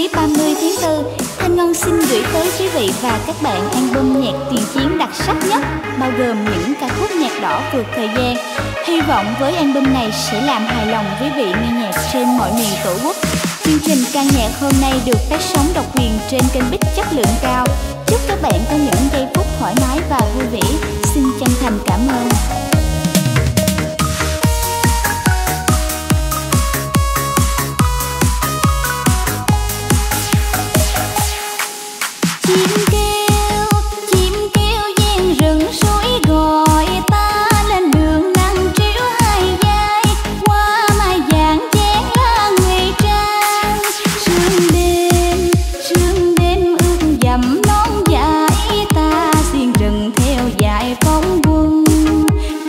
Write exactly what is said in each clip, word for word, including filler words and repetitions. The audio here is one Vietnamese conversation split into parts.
lý ba mươi tháng tư, Thanh Ngân xin gửi tới quý vị và các bạn album nhạc tiền chiến đặc sắc nhất, bao gồm những ca khúc nhạc đỏ vượt thời gian. Hy vọng với album này sẽ làm hài lòng quý vị nghe nhạc trên mọi miền Tổ quốc. Chương trình ca nhạc hôm nay được phát sóng độc quyền trên kênh Bích chất lượng cao. Chúc các bạn có những giây phút thoải mái và vui vẻ. Xin chân thành cảm ơn. Chim kêu, chim kêu gian rừng suối gọi ta lên đường nắng chiếu hai vai, qua mai vàng chén lá ngụy trang. Sương đêm, sương đêm ướt dầm nón dài, ta xuyên rừng theo dải phong quân.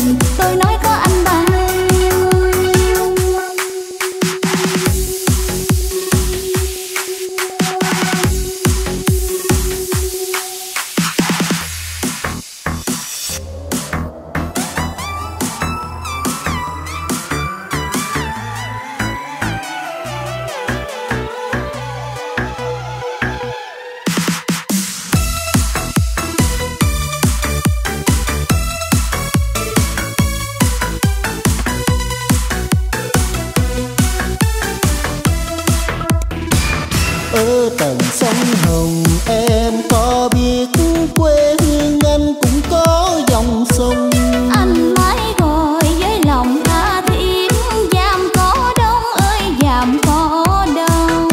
tình, tôi nói có anh bao. Ở tận sông Hồng em có biết quê hương anh cũng có dòng sông. Anh mãi gọi với lòng tha thiết, dàm có đông ơi dàm có đông.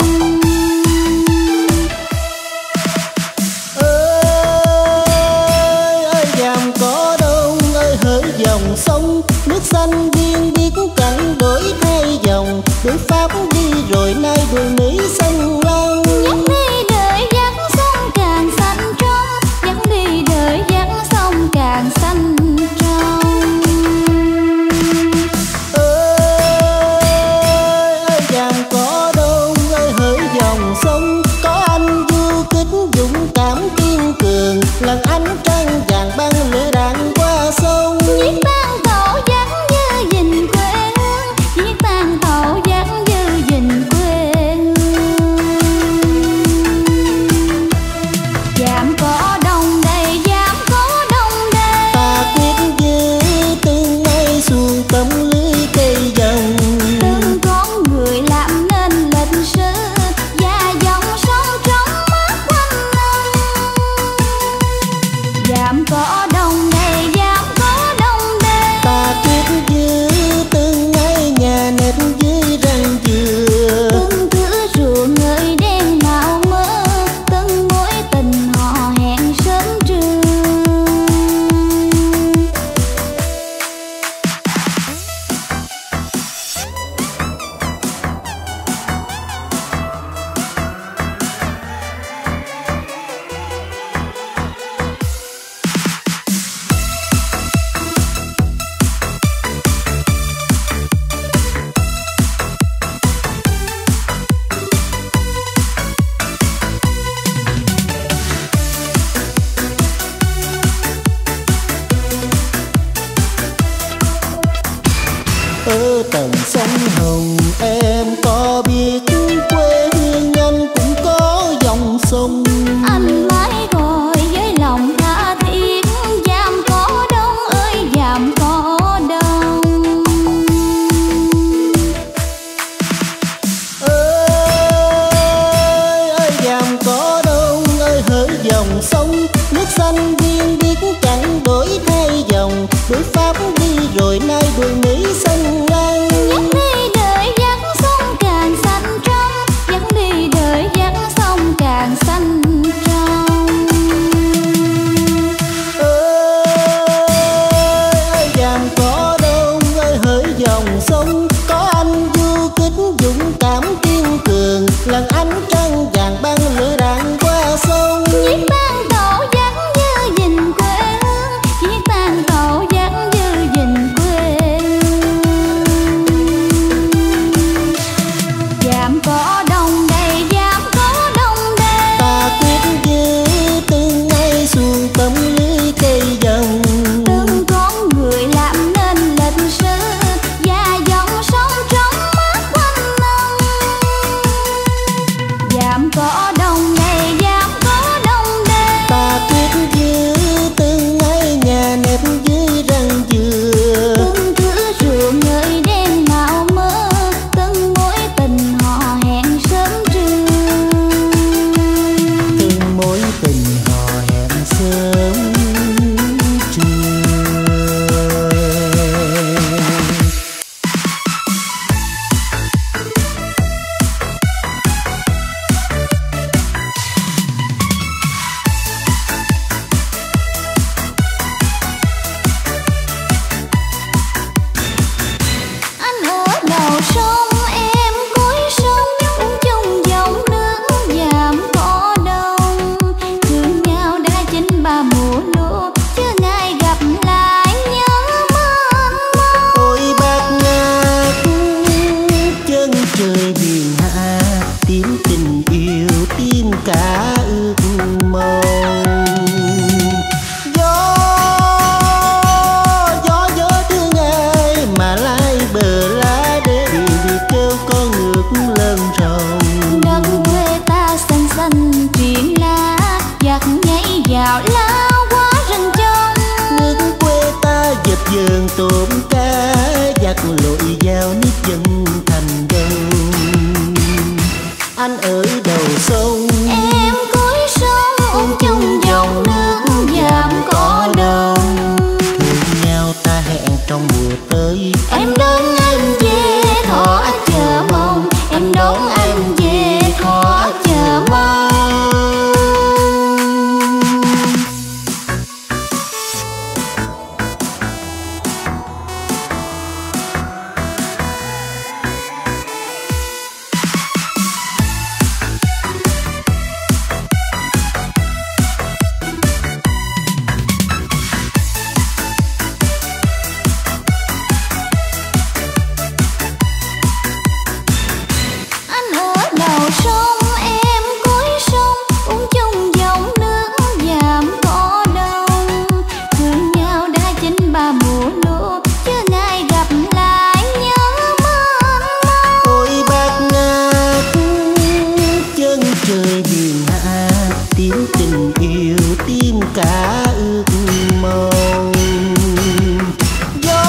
Ơi ơi dàm có đông ơi hỡi dòng sông, nước xanh biên biết cặn đổi thay dòng, đuổi Pháp đi rồi nay đuổi Mỹ xanh lăng. Dắt đi đời dắt sông càng xanh trong, dắt đi đời dắt sông càng xanh trong. Ơi ơi dàm có đông ơi hỡi dòng sông, có anh du kích dũng cảm kiên cường, lần ánh trăng vàng băng lửa đạn qua sông. Viết tan tàu dắt như dình quê hương, viết tan tàu dắt như dình quê hương. Dàm có đông đây, dàm có đông đây, Ta quyết giữ tương nay xuồng tấm lưới cây dòng. từng con người làm nên lịch sử và dòng sông trong mắt quanh năm. Dàm có đông đây, dàm có đông đây, Ta quyết giữ tương nay nhà nếp dưới răng dừa. từng thửa ruộng ngời đen màu mơ, từng mối tình họ hẹn sớm trưa. Ở tận sông Hồng em có biết quê hương anh cũng có dòng sông. Anh mãi gọi với lòng tha thiết, dàm có đông ơi dàm có đông. Ơi ơi dàm có đông ơi hỡi dòng sông, nước xanh biên biết cặn đổi thay dòng, đuổi Pháp đi rồi nay đuổi Mỹ xanh lăng. Dắt đi đời dắt sông càng xanh trong, dắt đi đời dắt sông càng xanh trong. Ơi dàm có đông ơi hỡi dòng sông, có anh du kích dũng cảm kiên cường, lần ánh trăng vàng băng lửa đạn qua sông. Viết tan tàu dắt như dình quê hương, viết tan tàu dắt như dình quê hương. cá giặt lội vào nước chân thành đâu. Anh ở đầu sông, em cuối sông, uống chung dòng nước giảm có đông. thương nhau ta hẹn trong mùa tới. Em đón anh về thọ chờ mong, em đón anh về thọ chờ mong. Cả ước mong gió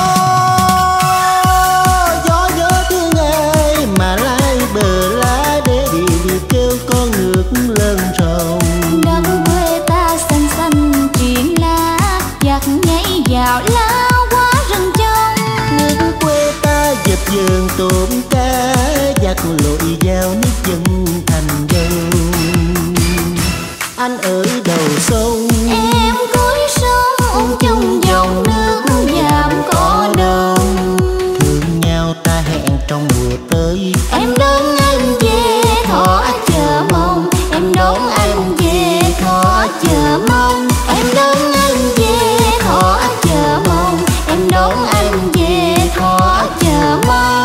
gió gió thương ai mà lai bờ lá để đi đi kêu con nước lên rồng. Đất quê ta xanh xanh chuyện lá giặt nhảy vào lao quá rừng trong. Nước quê ta dập dờn tôm cá giặt lội vào nước chân thành dâu. Anh ở đầu sông, em cuối sông, uống chung dòng nước giảm có đông. thương nhau ta hẹn trong mùa tới. Em đón anh về thọ chờ mong, em đón anh về thọ chờ mong. Em đón anh về thọ chờ mong, em đón anh về thọ chờ mong.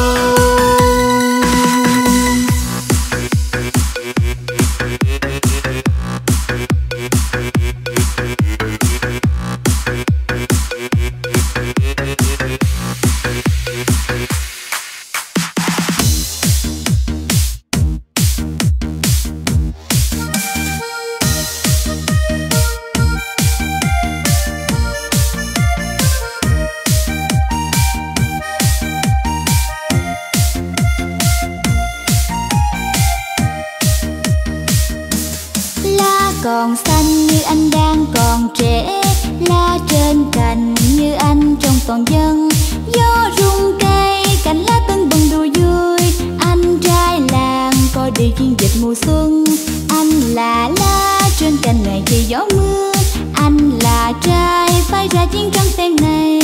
Còn xanh như anh đang còn trẻ, lá trên cành như anh trong toàn dân. Gió rung cây cành lá tưng bừng đùa vui, anh trai làng coi đi chiến dịch mùa xuân. Anh là lá trên cành ngày khi gió mưa, anh là trai phái ra chiến tranh sen này.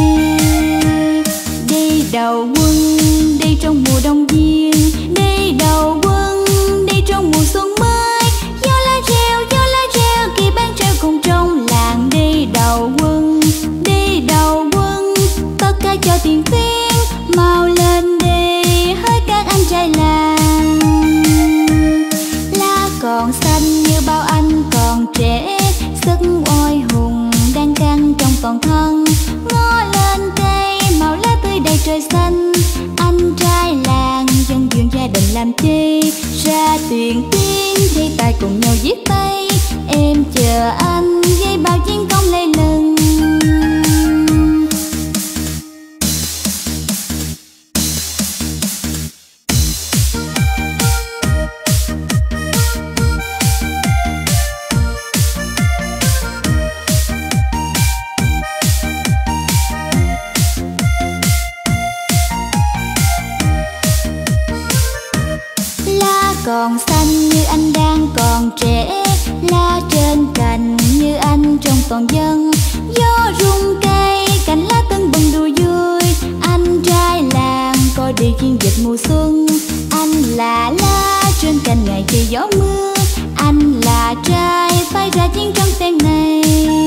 Đi đầu quân đi trong mùa đông viên, đi đầu quân đi trong mùa xuân mới. Cùng trong làng đi đầu quân, đi đầu quân, tất cả cho tiền tuyến mau lên đi hỡi các anh trai làng. Lá còn xanh như bao anh còn trẻ, sức oai hùng đang căng trong toàn thân. Ngó lên cây màu lá tươi đầy trời xanh, anh trai làng dân duyên gia đình làm chi ra tuyển tuyến thi tài cùng nhau viết tay. Em chờ anh với bao chiến công lê lừng. Lá còn xanh như anh đang còn trẻ, lá trên cành như anh trong toàn dân. Gió rung cây cành lá tưng bừng đùa vui, anh trai làng coi đi chiến dịch mùa xuân. Anh là lá trên cành ngày khi gió mưa, anh là trai phái ra chiến tranh sen này.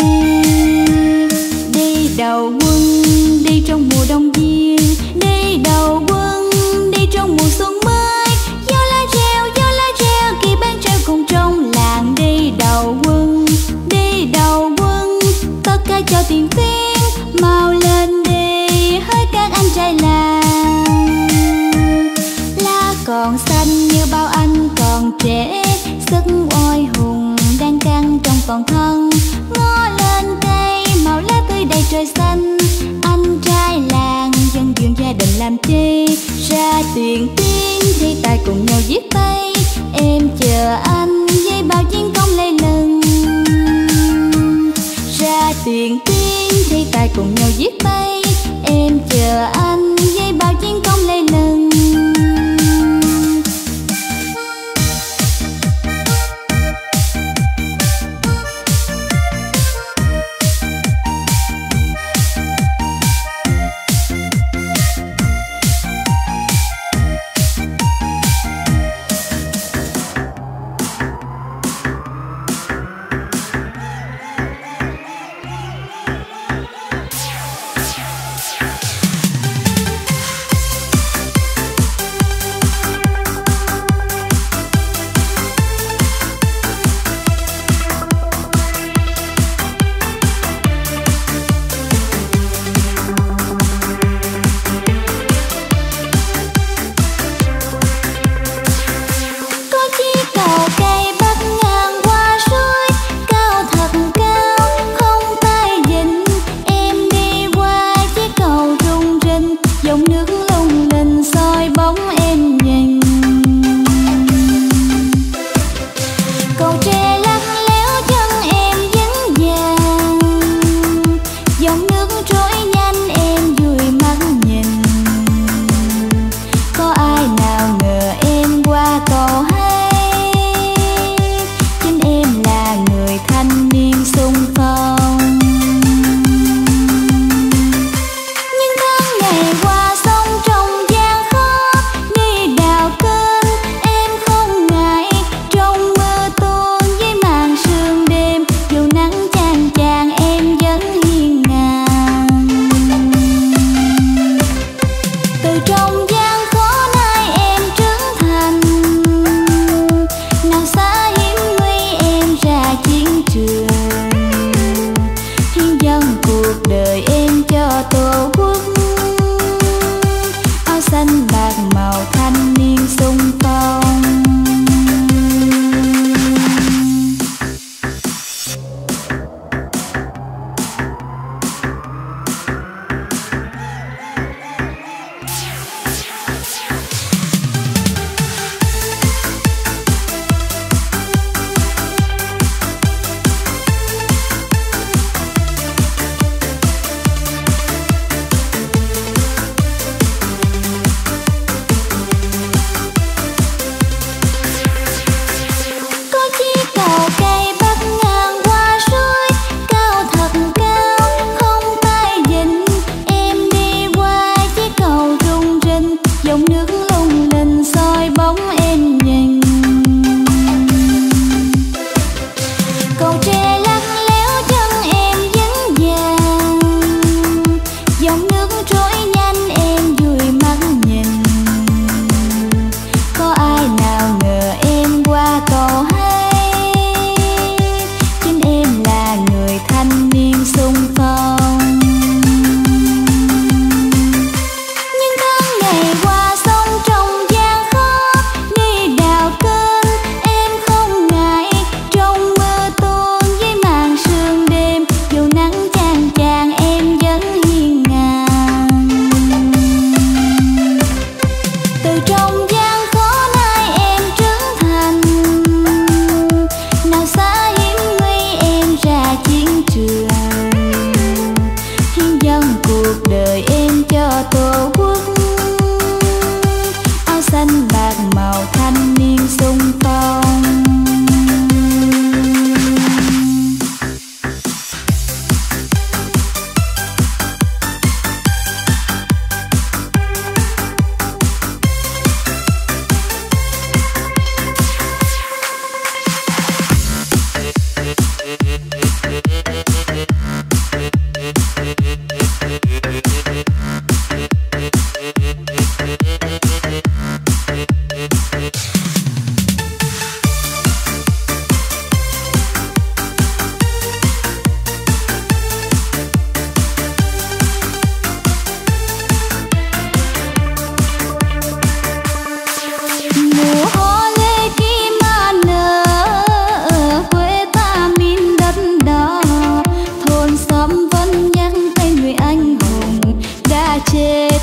Đi đầu quân đi trong mùa đông viên, đi đầu quân đi trong mùa xuân mới. Gió lá reo gió lá reo kỳ ban treo cùng trong làng. Đi đầu quân đi đầu quân, tất cả cho tiền tuyến mau lên đi hỡi các anh trai làng. Lá còn xanh như bao anh còn trẻ, sức oai hùng đang căng trong toàn thân. Ngó lên cây màu lá tươi đầy trời xanh, anh trai làm chi. Ra thuyền tiên thi tài cùng nhau viết tay, em chờ anh với bao chiến công lây lừng. Ra thuyền tiên thi tài cùng nhau viết tay, em chờ anh với bao chiến công lây lừng.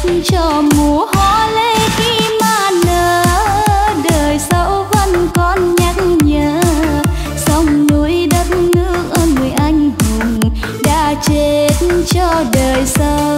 cho mùa hoa lê khi mà nở. Đời sau vẫn còn nhắc nhớ sông núi đất nước ơn người anh hùng đã chết cho đời sau.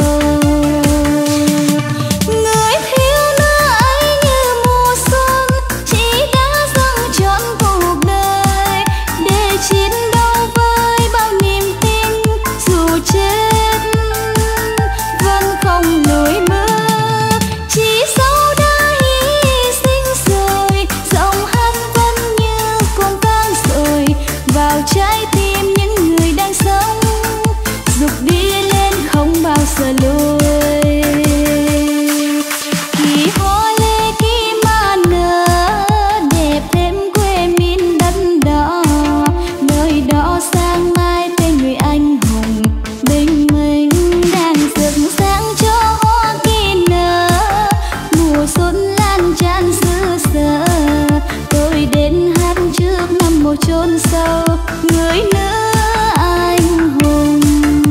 Người thiếu nữ ấy như mùa xuân chỉ đã dâng trọn cuộc đời để chiến đấu với bao niềm tin, dù chết vẫn không lùi bước. Chỉ dẫu đã hy sinh rồi, giọng hát vẫn như còn vang rồi vào trái tim những người đang sống, dục đi lên không bao giờ lùi. Khi hoa lê khi mà nở đẹp thêm quê miền đất đỏ, nơi đó sáng mai tên người anh hùng bình minh đang rực sáng cho hoa kỳ nở. Mùa xuân lan tràn xứ sở, tôi đến hát trước nằm một chốn sâu người nữ anh hùng.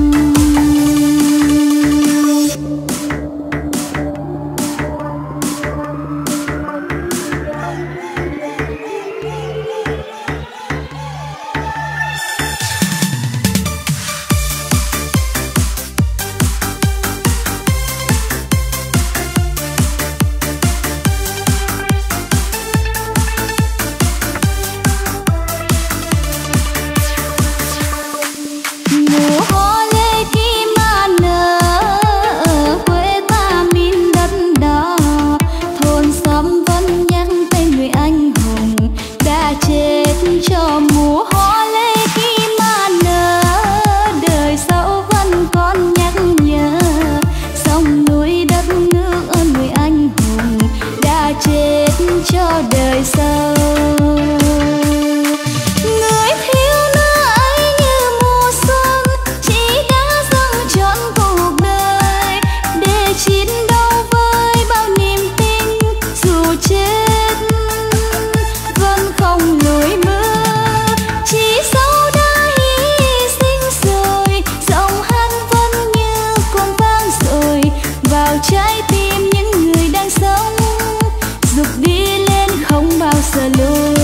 Mùa hoa lê khi mà nở ở quê ta miền đất đỏ, thôn xóm vẫn nhắc tên người anh hùng đã chết cho mùa hoa lê khi mà nở. Đời sau vẫn còn nhắc nhớ sông núi đất nước ơn người anh hùng đã chết cho đời sau. Người thiếu nữ ấy như mùa xuân chỉ đã dâng trọn cuộc đời để chiến đấu với bao niềm tin, dù chết vẫn không lùi bước. Chỉ dẫu đã hy sinh rồi, giọng hát vẫn như còn vang rồi vào trái tim những người đang sống, dục đi lên không bao giờ lùi.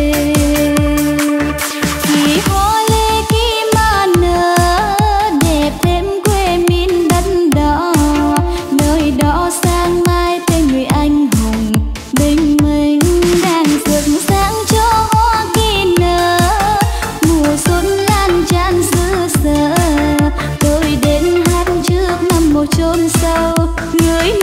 Khi hoa lê khi mà nở đẹp thêm quê miền đất đỏ, nơi đó sáng mai tên người anh hùng bình minh đang rực sáng cho hoa kỳ nở. Mùa xuân lan tràn xứ sở, tôi đến hát trước nằm một chốn sâu người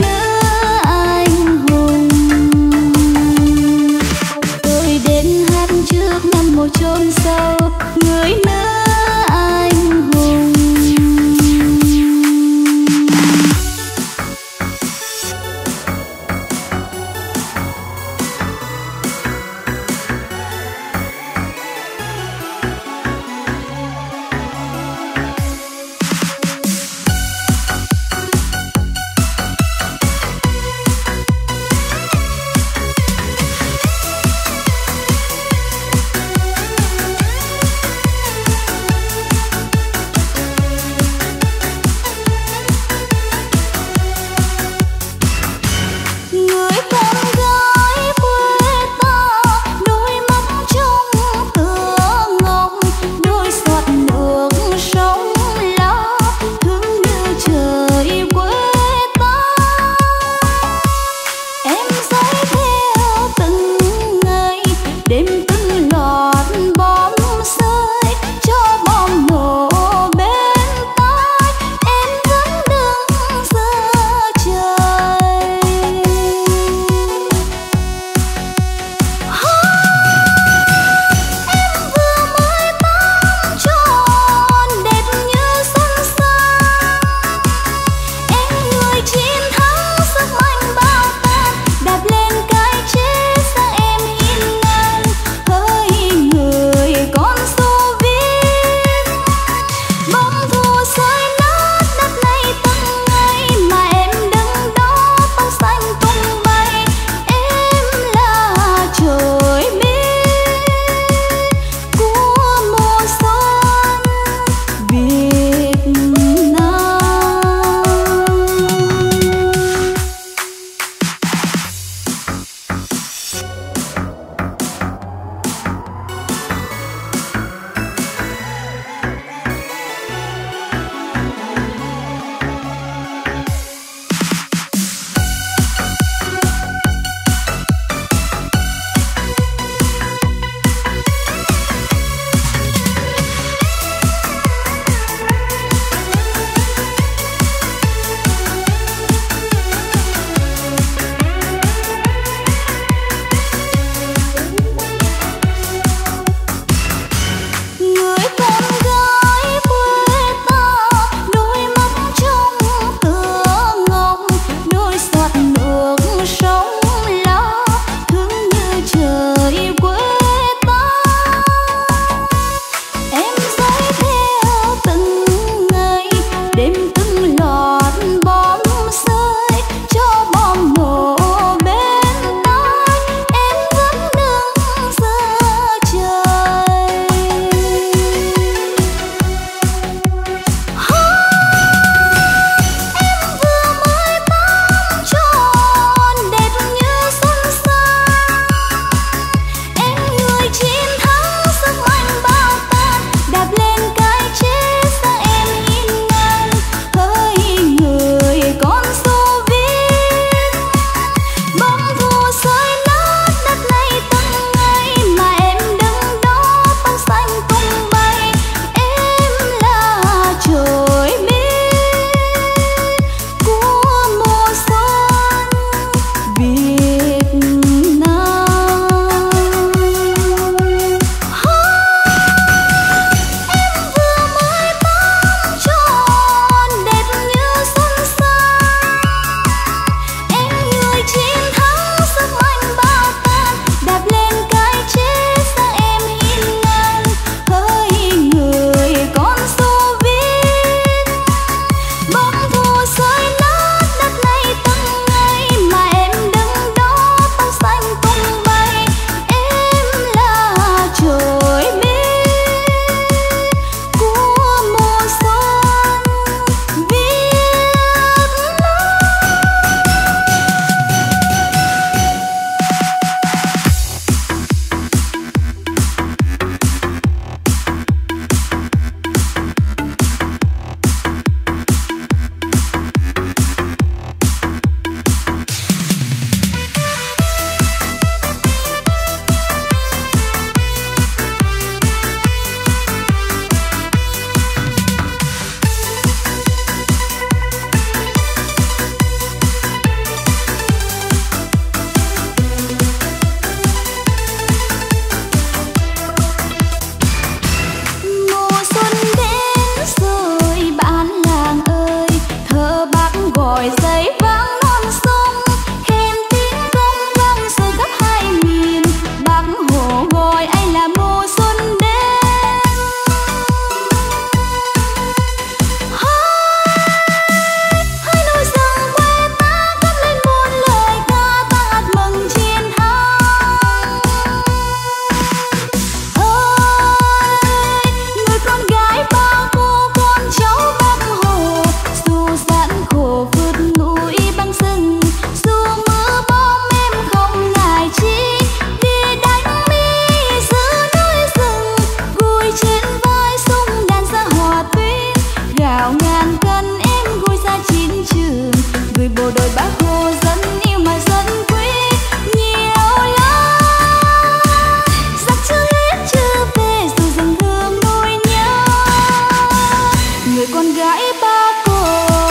núi băng sừng, dù mưa bom em không ngại chi, đi đánh mi giữa núi rừng, gùi trên vai súng đàn xa hòa tuyến, gạo ngàn cân em gùi xa chiến trường, gửi bộ đội Bác Hồ dân yêu mà dân quý nhiều lắm. Giặc chưa hết chưa về dù dâng hương nỗi nhớ, người con gái Bác Hồ.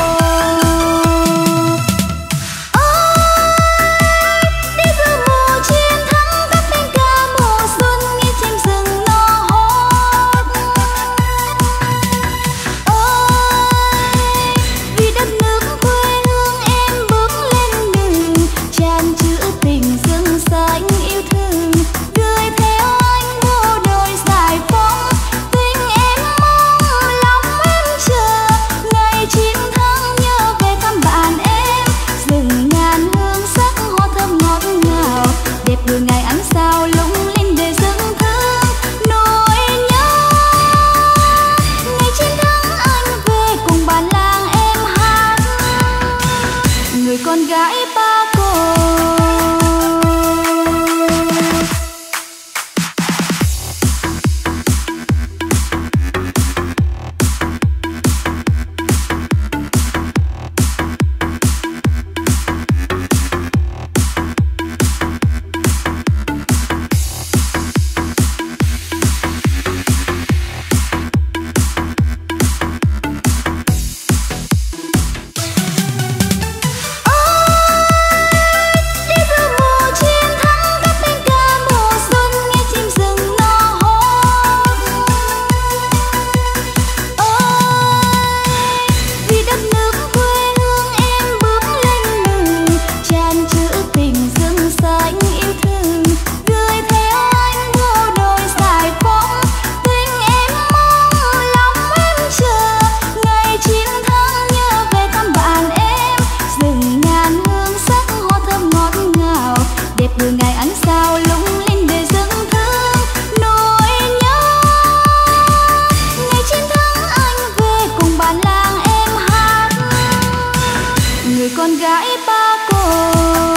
Ôi đi giữa mùa chiến thắng cất lên ca mùa xuân, nghe chim rừng nó hót. Ôi vì đất nước quê hương em bước lên đường, tràn chữ tình dâng xanh yêu thương, gửi theo anh bộ đội giải phóng. Tình em mong lòng em chờ, ngày chiến thắng nhớ về thăm bạn em. Rừng ngàn hương sắc hoa thơm ngọt ngào, đẹp đường ngày ánh sao lung linh để dâng thương nỗi nhớ. Ngày chiến thắng anh về cùng bản làng em hát, người con gái Bác Hồ. Đi giữa mùa chiến thắng cất lên ca mùa xuân, nghe chim rừng nó hót. Ôi vì đất nước quê hương em bước lên đường, tràn chữ tình dâng xanh yêu thương, gửi theo anh bộ đội giải phóng. Tình em mong lòng em chờ, ngày chiến thắng nhớ về thăm bạn em. Rừng ngàn hương sắc hoa thơm ngọt ngào, đẹp đường ngày ánh sao lung linh để dâng thương nỗi nhớ. Ngày chiến thắng anh về cùng bản làng em hát, người con gái Bác Hồ.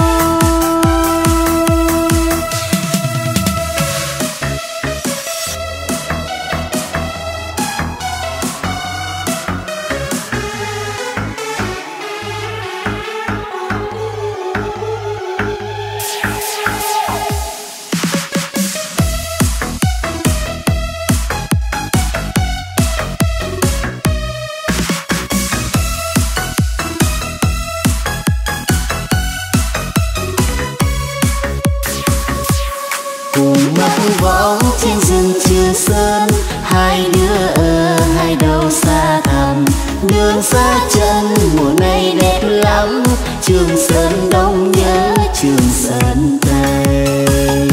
cùng mặc võng trên rừng Trường Sơn, hai đứa ở hai đầu xa thẳm, đường xa chân mùa này đẹp lắm. Trường Sơn Đông nhớ Trường Sơn Tây,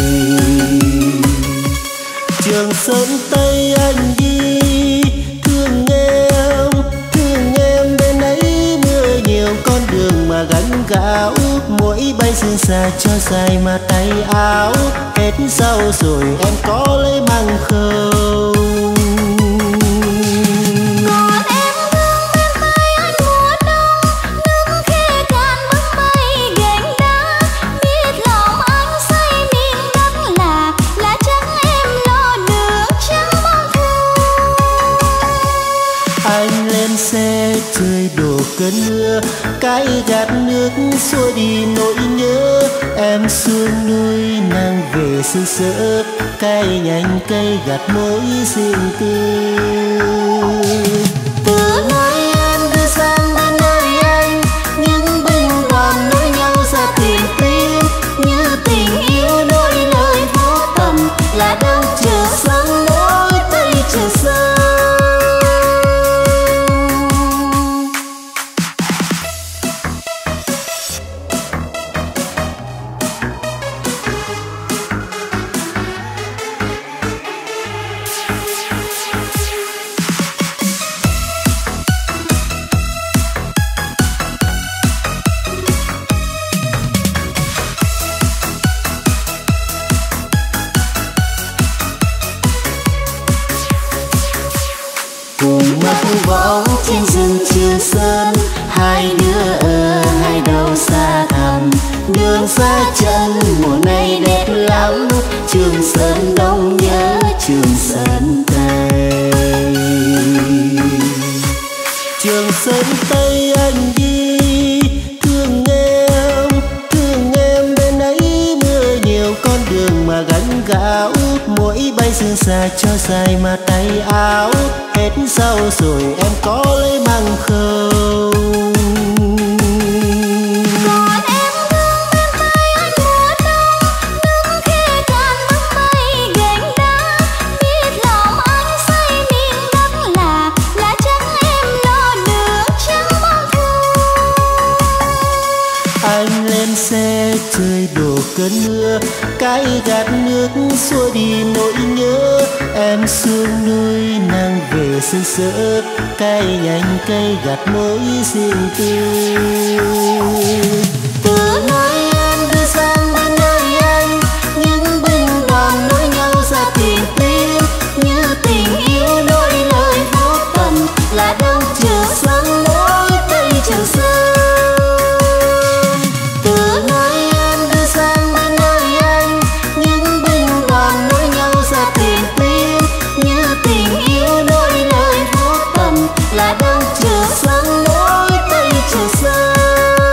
Trường Sơn Tây anh đi thương em, thương em bên ấy mưa nhiều, con đường mà gánh gạo, mỗi bay sương xa cho dài mà tay áo. Hết rau rồi em có lấy măng không? Còn em thương bên tay anh mùa đông, nước khe cạn bước bay gành đá, biết lòng anh say miền đất lạc, là chắc em lo được chẳng mong thương. Anh lên xe trời đổ cơn mưa, cái gạt nước xua đi nỗi nhớ. Em xuống núi nàng về xứ sở, cây nhành cây gặt mối riêng tư. Từ nơi em đưa sang bên nơi anh, những binh đoàn nối nhau ra tìm tim, như tình yêu đôi lời vô tận, là đông chờ sáng mỗi tây chờ xa. sương xa cho dài mà tay áo hết sau rồi em có lấy măng không? Còn em thương bên tay anh mùa đông, nắng khe cạn bức mây gành đá, biết lòng anh say miên đất là là chắc em lo được chẳng bao thu. Anh lên xe trời đổ cơn mưa, cái gạt nước xua đi nỗi nhớ. Em xuống núi nàng về sương sớm, cây nhành cây gạt nỗi riêng tư. Từ nơi em đưa sang bên nơi anh, những binh đoàn nối nhau ra tiền tuyến, như tình yêu đôi lời vô tận là đông chiều sáng mỗi tây trường sơn. Từ nơi em đưa sang bên nơi anh, những binh đoàn nối nhau ra tiền tuyến, như tình yêu đôi lời vô tận là đông chiều sáng mỗi tây trường sơn.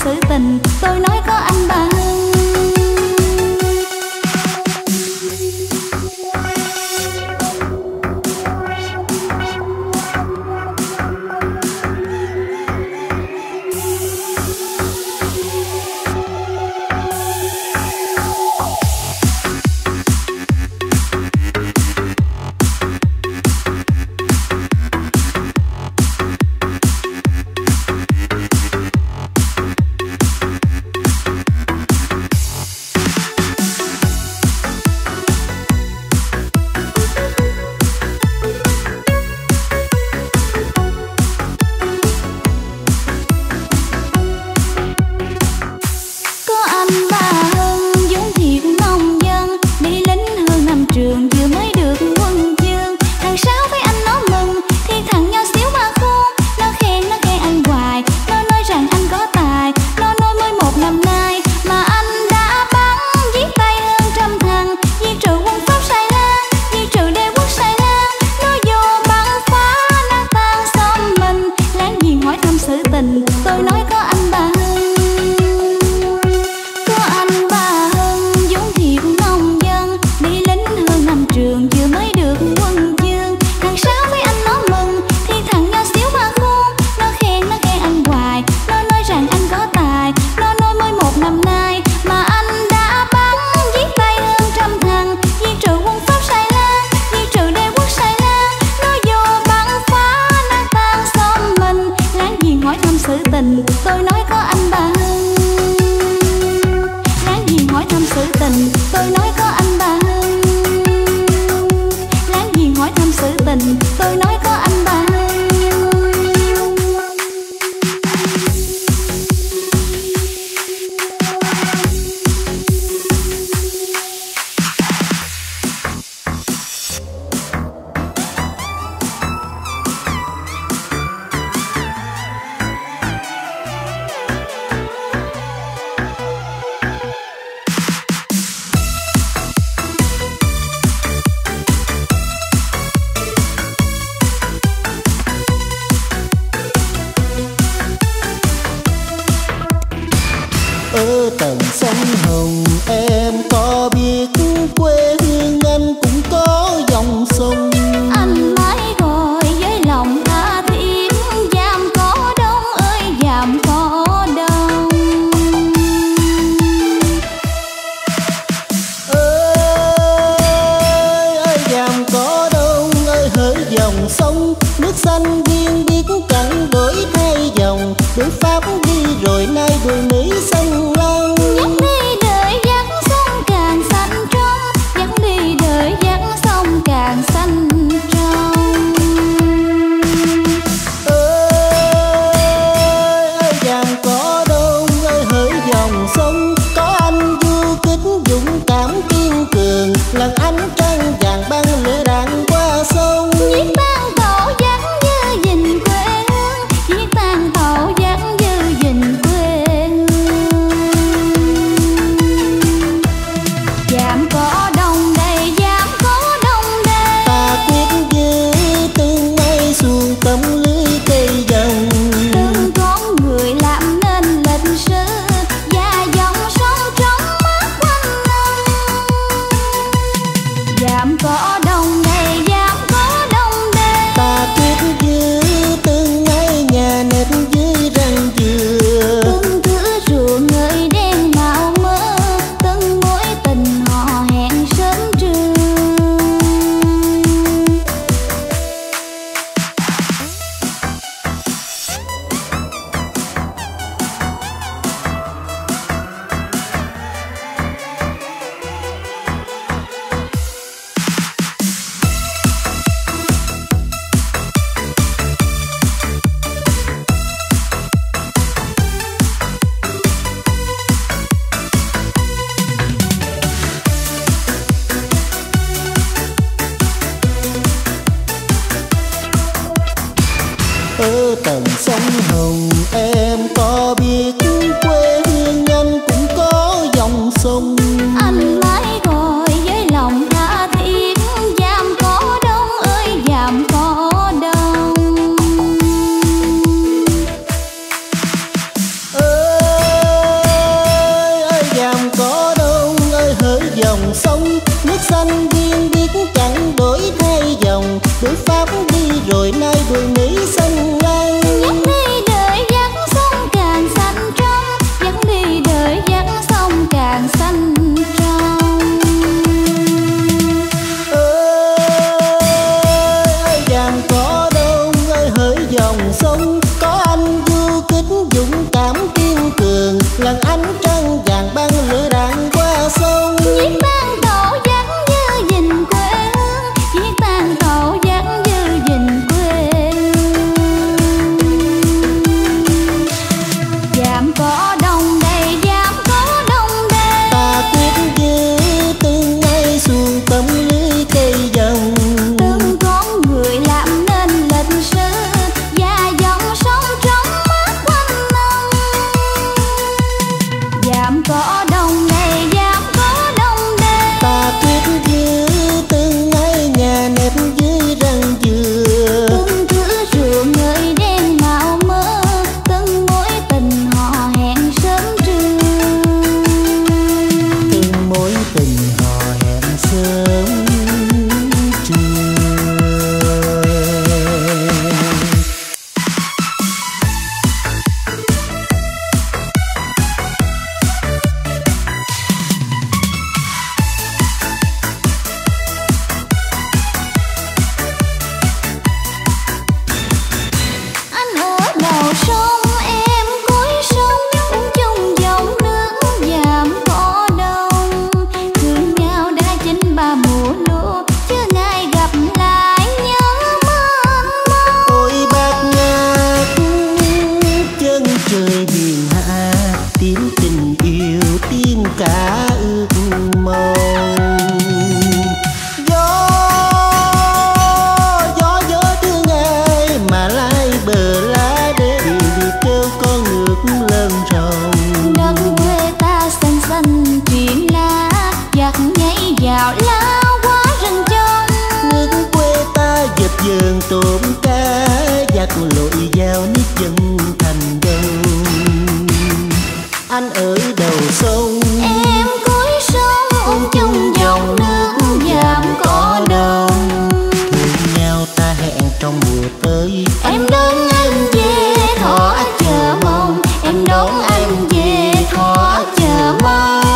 xử tình, tôi nói có anh bà Hưng. Ở tận sông Hồng em có biết quê hương anh cũng có dòng sông. Anh mãi gọi với lòng tha thiết, dàm có đông ơi dàm có đông. Ơi ơi dàm có đông ơi hỡi dòng sông, nước xanh biên biết cặn đổi thay dòng, đôi Pháp đi rồi nay đôi Mỹ xanh long. Nhắc đi đời dắt sông càng xanh trong, sông. Nước xanh biên biết chẳng đổi thay dòng, đuổi Pháp đi rồi nay đuổi Mỹ xanh ngang. Dắt đi đời dắt sông càng xanh trong, dắt đi đời dắt sông càng xanh trong. Ơi đàn cỏ đông ơi hỡi dòng sông, có anh du kích dũng cảm kiên cường, lần ánh trăng vàng băng lửa đạn qua sông. Viết ban tổ dắt như gìn quê hương, viết ban tổ dắt như gìn quê hương. Dạm cỏ đông đây, dạm cỏ đông đây, Ta quyết giữ từng ngày xuồng tấm lưới cây dòng. từng con người làm nên lịch sử và dòng sông trong mắt quanh năm. Dạm cỏ đông đây, dạm cỏ đông đây, Ta quyết giữ từng ngày nhà nếp dưới răng dừa. từng thứ rượu ngời đen màu mơ, từng mối tình họ hẹn sớm trưa. Từng mối tình hò hẹn sớm trưa. Anh ở đầu sông, em cuối sông, uống chung dòng nước dạm cỏ đông. Thương nhau đã chín ba mùa lúa, chưa ngày gặp lại nhớ mênh mông. Ôi bát ngát chân trời hiền hạ, tiếng tình yêu tiếng cả ước mong. Gió gió gió thương ai mà lai bờ lá để đi kêu con nước lên rồng. Đất quê ta xanh xanh chuyện lá, giặc nhảy vào lao qua rừng trong. Nước quê ta dệt dờn tôm cá, giặt lội vào nước dân thành đông. Anh ở đầu sông, Em cuối sông, uống chung dòng nước dạm cỏ đông. thương nhau ta hẹn trong mùa tới. Em đón anh về thọ chờ mong, em đón anh về thọ chờ mong.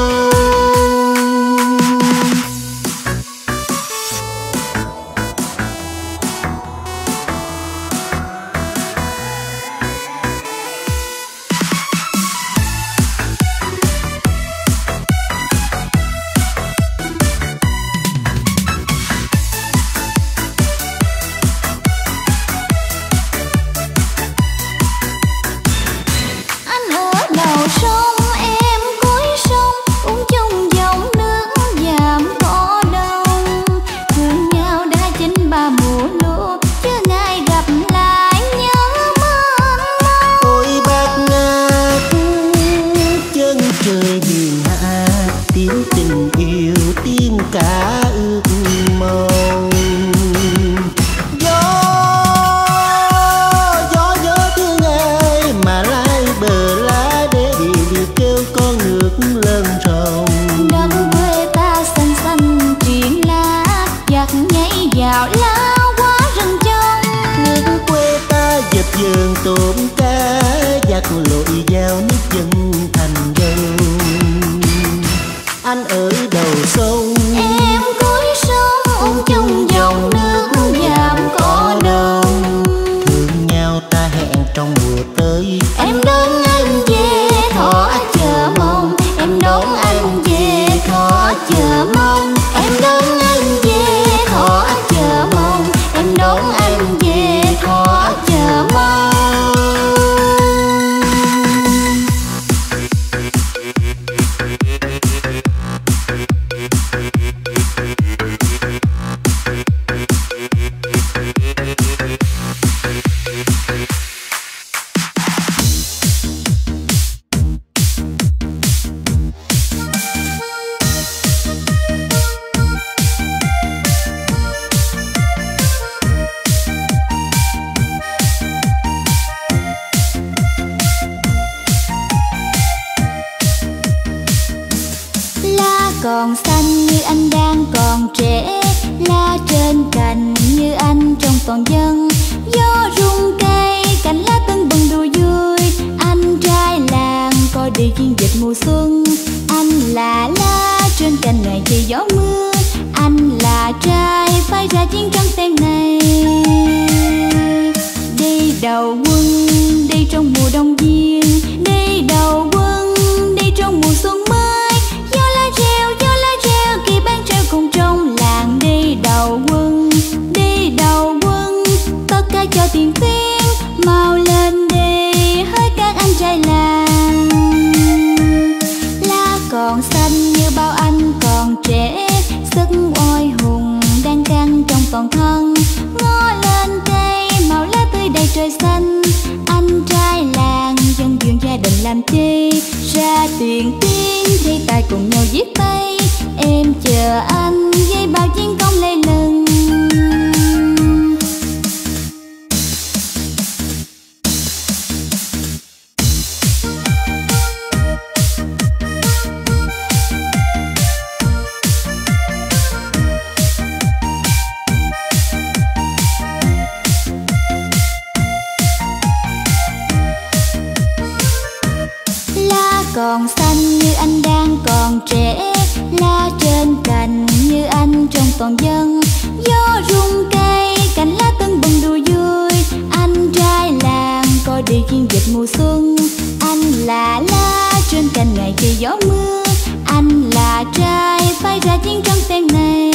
Anh ở đầu sông, em cuối sông, uống chung dòng nước dạm cỏ đông. Thương nhau đã chín ba mùa lúa, chưa ngày gặp lại nhớ mênh mông. Ôi bát ngát chân trời hiền hạ, tiếng tình yêu tiếng cả ước mong. Gió gió gió thương ai mà lai bờ lá để đi đi kêu con nước lên rồng. Đất quê ta xanh xanh chuyện lá, giặc nhảy vào lao qua rừng trong. Nước quê ta dệt dờn tôm cá, giặt lội vào nước dân thành đông. Anh ở đầu sông, Em cuối sông, uống chung dòng nước dạm cỏ đông. thương nhau ta hẹn trong mùa tới. Em đón anh về thọ chờ mong, em đón anh về thọ chờ mong. Em đón anh về thọ chờ mong, em đón anh về thọ chờ mong. còn xanh như anh đang còn trẻ, lá trên cành như anh trong toàn dân. Gió rung cây cành lá tưng bừng đùa vui, anh trai làng có đi chiến dịch mùa xuân. Anh là lá trên cành ngày thì gió mưa, anh là trai phái ra chiến tranh tem này. Đi đầu quân đi trong mùa đông viên, đi đầu quân đi trong mùa xuân mới. Gió lá reo gió lá reo kỳ ban treo cùng trong làng. Đi đầu quân đi đầu quân tất cả cho tiền tuyến, mau lên đi hỡi các anh trai làng. Lá còn xanh như bao anh còn trẻ, sức oai hùng đang căng trong toàn thân. Ngó lên cây màu lá tươi đầy trời xanh, anh trai làng dân duyên gia đình làm chi. Ra tuyển tiên thi tài cùng nhau viết tay, em chờ anh với bao chiến công lê lừng. Còn xanh như anh đang còn trẻ, lá trên cành như anh trong toàn dân. Gió rung cây cành lá tưng bừng đùa vui, anh trai làng có đi chiến dịch mùa xuân. Anh là lá trên cành ngày khi gió mưa, anh là trai phái ra chiến tranh tem này.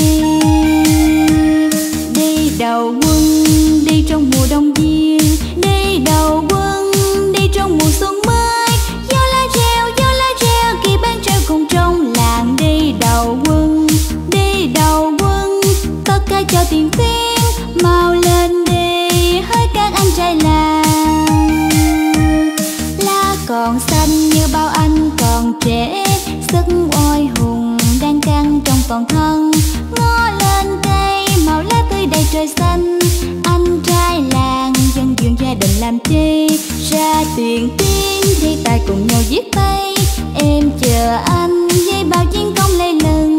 Đi đầu quân đi trong mùa đông viên, đi đầu quân đi trong mùa xuân mới. Cùng trong làng đi đầu quân đi đầu quân tất cả cho tiền tuyến, mau lên đi hỡi các anh trai làng. Lá còn xanh như bao anh còn trẻ, sức oai hùng đang căng trong toàn thân. Ngó lên cây màu lá tươi đầy trời xanh, anh trai làng dân duyên gia đình làm chi. Ra tuyển tiên thi tài cùng nhau viết tay, em chờ anh với bao chiến công lê lừng.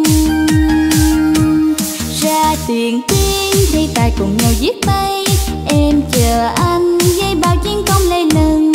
Ra tuyển tiên thi tài cùng nhau viết tay, em chờ anh với bao chiến công lê lừng.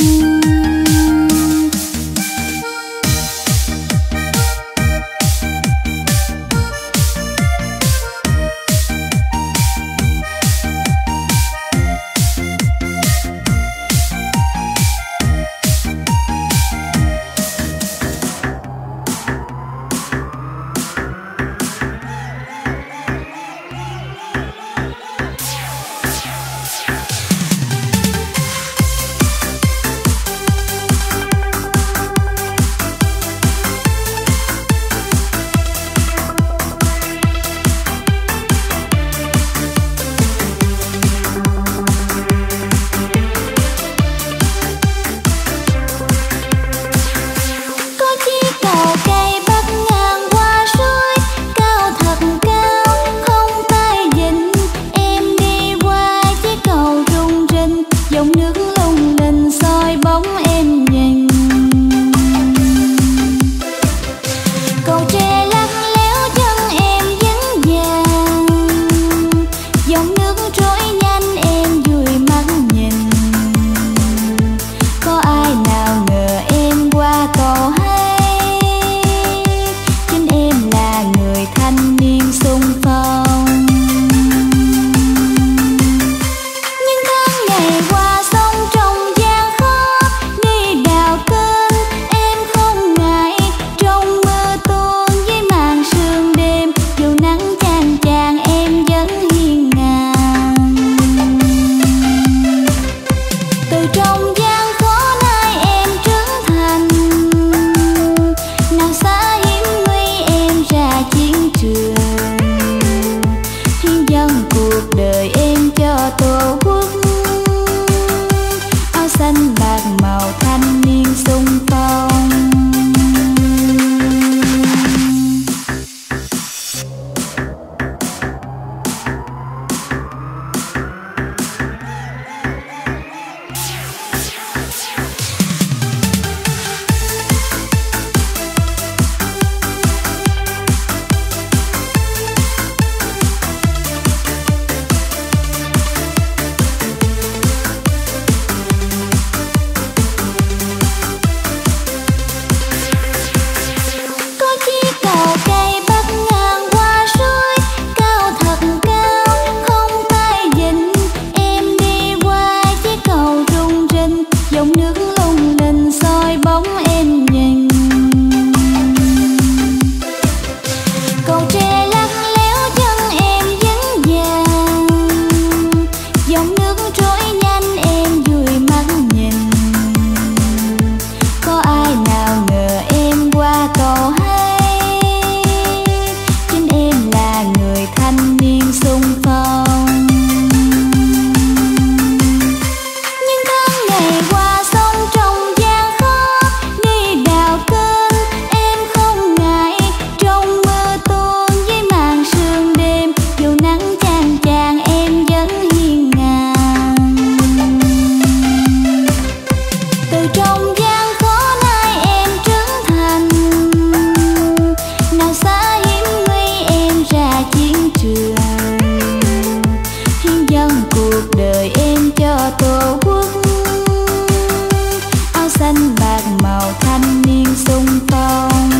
xung phong.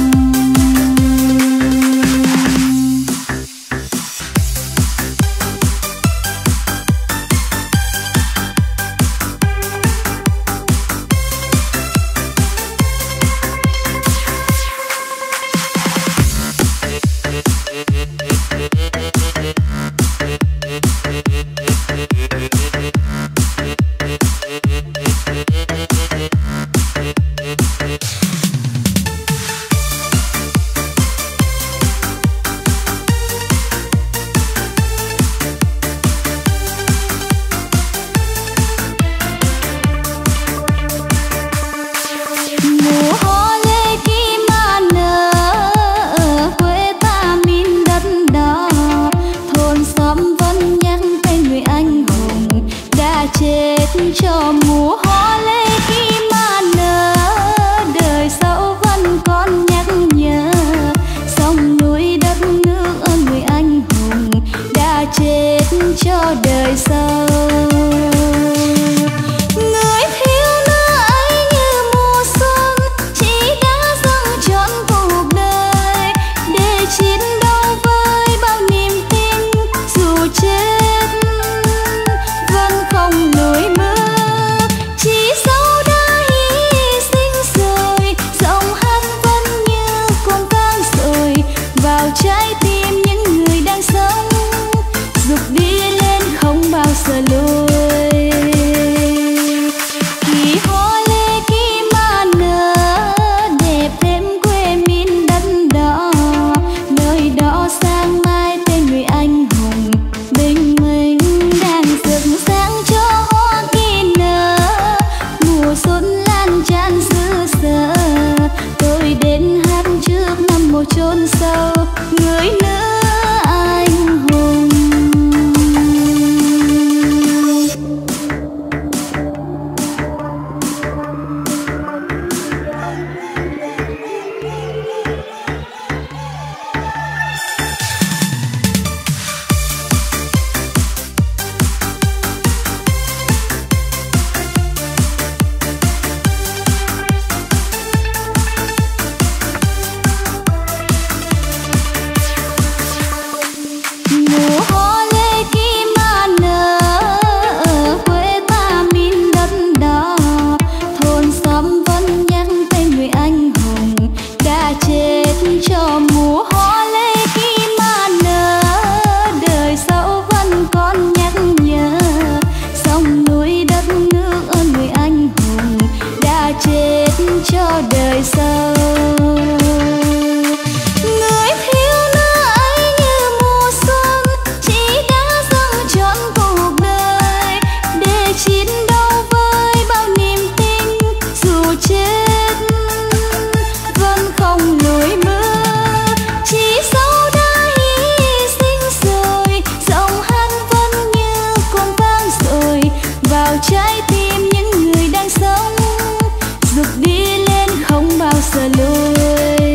Cho mùa hoa lê khi mà nở, đời sau vẫn còn nhắc nhớ sông núi đất nước ơn người anh hùng đã chết cho đời sau. Người thiếu nữ ấy như mùa xuân chỉ đã dâng trọn cuộc đời để chiến đấu với bao niềm tin, dù chết vẫn không lùi bước. Trái tim những người đang sống dục đi lên không bao giờ lùi. Khi hoa lê khi mà nở đẹp thêm quê miền đất đỏ, nơi đó sáng mai tên người anh hùng bình minh đang rực sáng cho hoa kỳ nở. Mùa xuân lan tràn xứ sở, tôi đến hát trước năm mồ chôn sâu người nữ anh hùng. Cho mùa hoa lê khi mà nở, đời sau vẫn còn nhắc nhớ sông núi đất nước ơn người anh hùng đã chết cho đời sau. Người thiếu nữ ấy như mùa xuân chỉ đã dâng trọn cuộc đời để chiến đấu với bao niềm tin, dù chết vẫn không lùi bước. Trái tim những người đang sống dục đi lên không bao giờ lùi.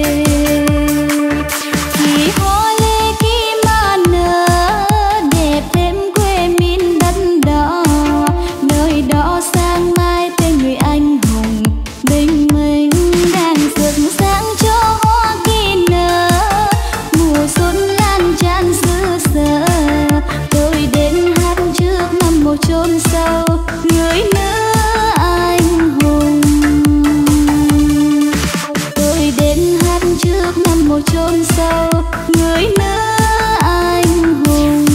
Khi hoa lê khi mà nở đẹp thêm quê miền đất đỏ, nơi đó sáng mai tên người anh hùng bình minh đang rực sáng cho hoa kỳ nở. Mùa xuân lan tràn xứ sở, tôi đến hát trước năm mồ chôn sâu người nữ anh hùng. Tôi đến hát trước năm mồ chôn sâu người nữ anh hùng.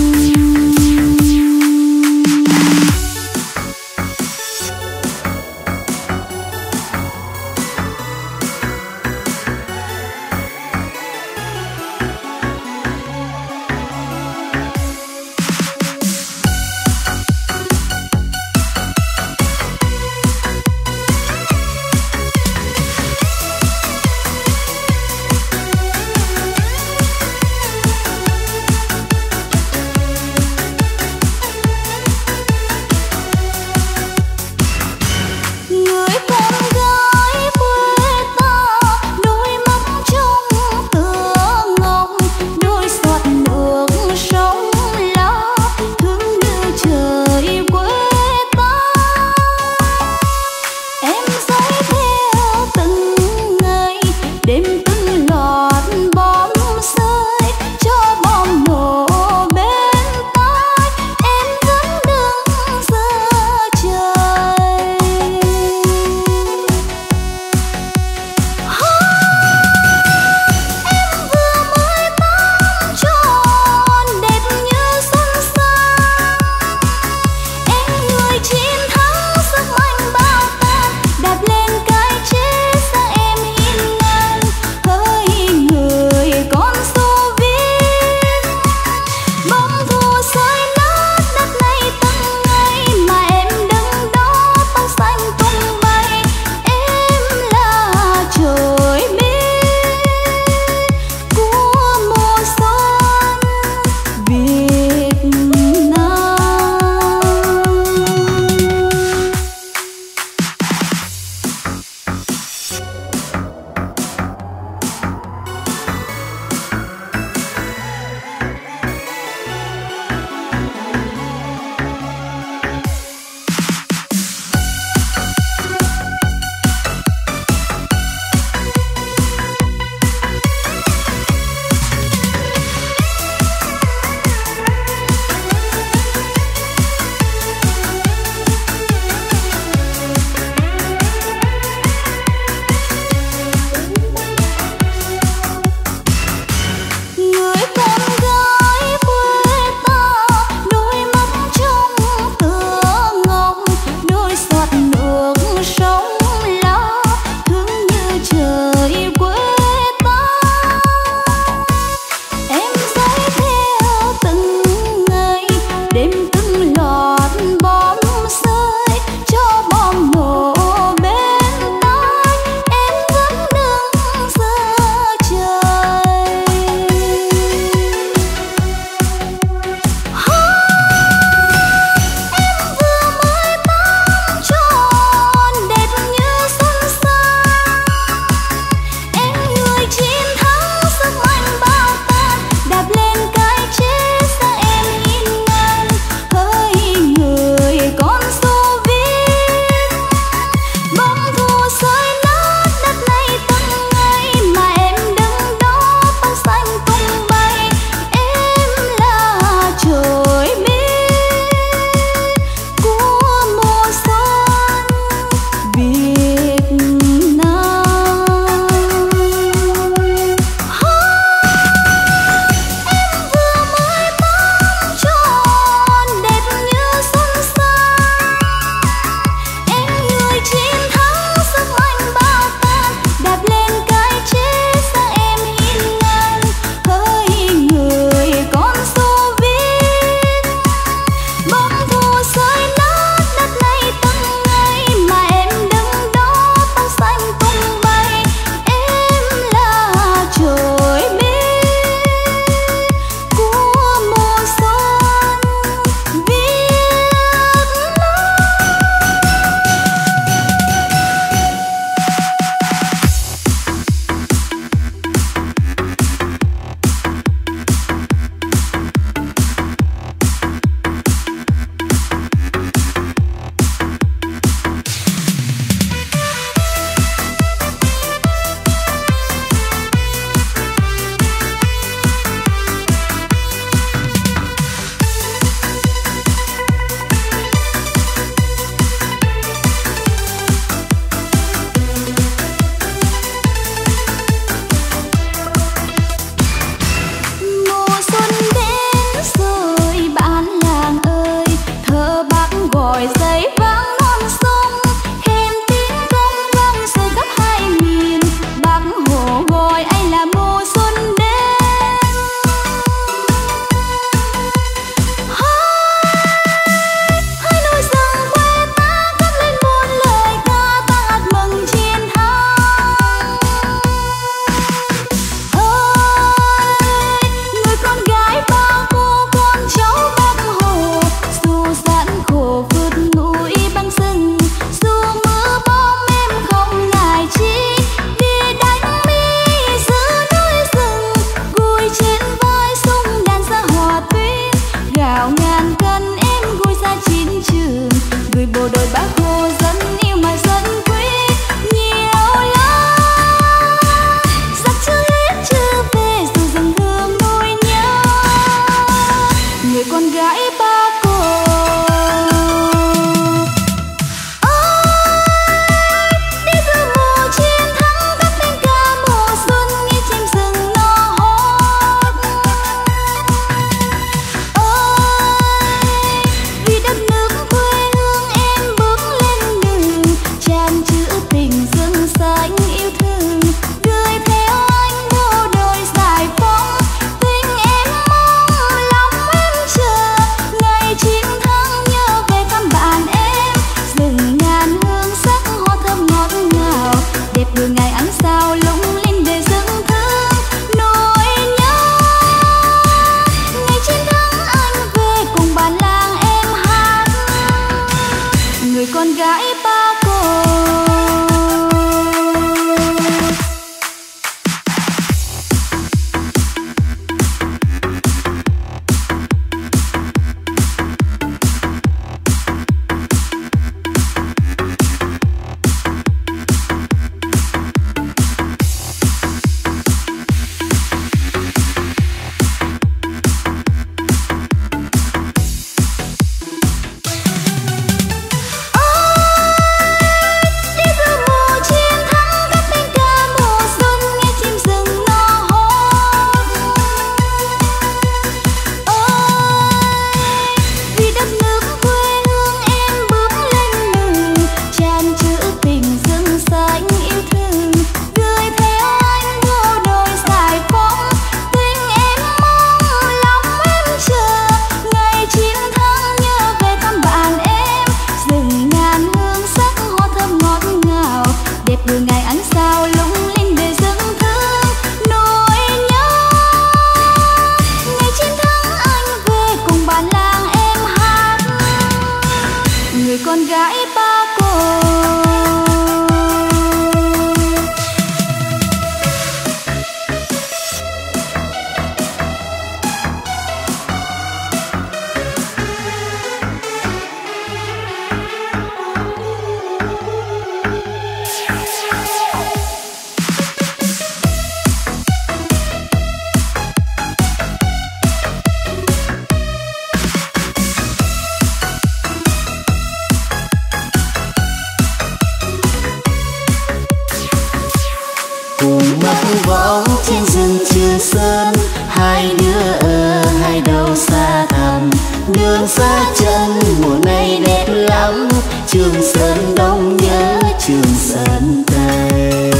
cùng mắc võng trên rừng Trường Sơn, hai đứa ở hai đầu xa thẳm. Đường xa chân mùa này đẹp lắm, Trường Sơn Đông nhớ Trường Sơn Tây.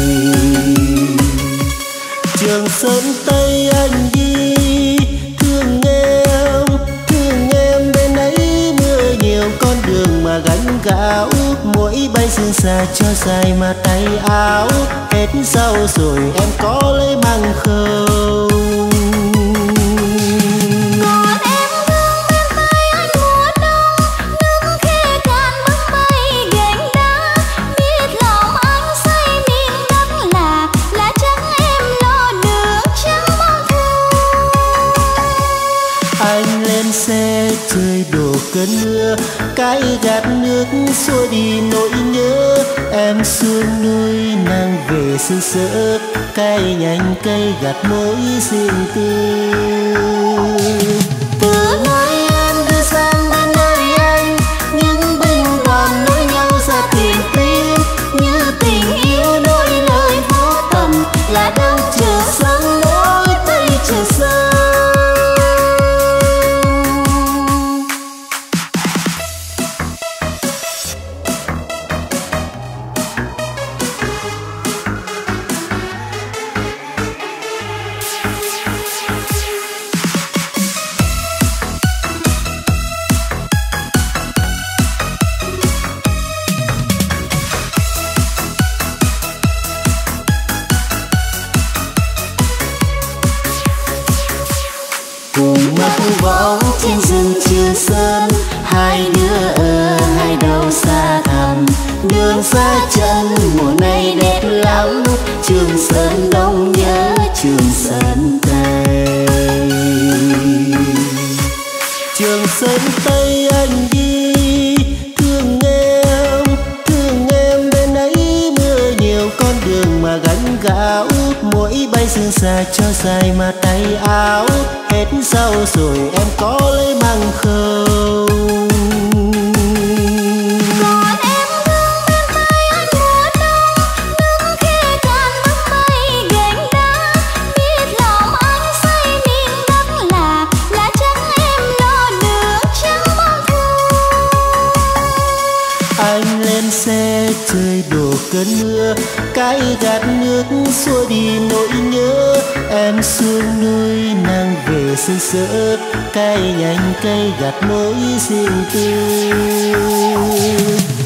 Trường Sơn Tây anh đi thương em, thương em bên ấy mưa nhiều con đường mà gánh gạo. Mỗi bay sương xa cho dài mà tay áo, hết rau rồi em có lấy măng không? Xe trời đổ cơn mưa, cái gạt nước xua đi nỗi nhớ. Em xuống núi nàng về sương sớt, cây nhành cây gạt mối riêng tư. Từ nơi em đưa sang bên nơi anh, những binh đoàn nối nhau ra tìm tim. Như tình yêu đôi lời vô tầm, là đang chờ sáng nỗi tay chờ xa. Cùng mắc võng trên rừng Trường Sơn, hai đứa ở hai đầu xa thẳm. Đường xa chân mùa này đẹp lắm, Trường Sơn Đông nhớ Trường Sơn Tây. Trường Sơn Tây anh đi thương em, thương em bên ấy mưa nhiều con đường mà gánh gạo. Mỗi bay sương xa cho dài mà tay áo, hết rau rồi em có lấy măng không? Còn em thương bên tay anh mùa đông, nắng khe cạn bức mây gánh đá. Biết lòng anh say miền Bắc là là trắng em lo đường trắng mong thu. Anh lên xe trời đổ cơn mưa, cái gạt nước xua đi nỗi nhớ. Em xuống núi nàng về sương sớt, cây nhành cây gạt mối riêng tư.